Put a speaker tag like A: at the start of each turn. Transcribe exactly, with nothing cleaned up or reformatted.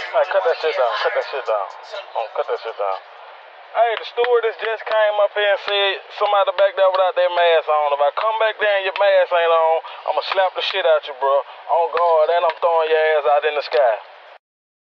A: Hey, cut that shit down. Cut that shit down. Oh, cut that shit down. Hey, the stewardess just came up here and said somebody back there without their mask on. If I come back there and your mask ain't on, I'ma slap the shit out you, bro. On guard, and I'm throwing your ass out in the sky.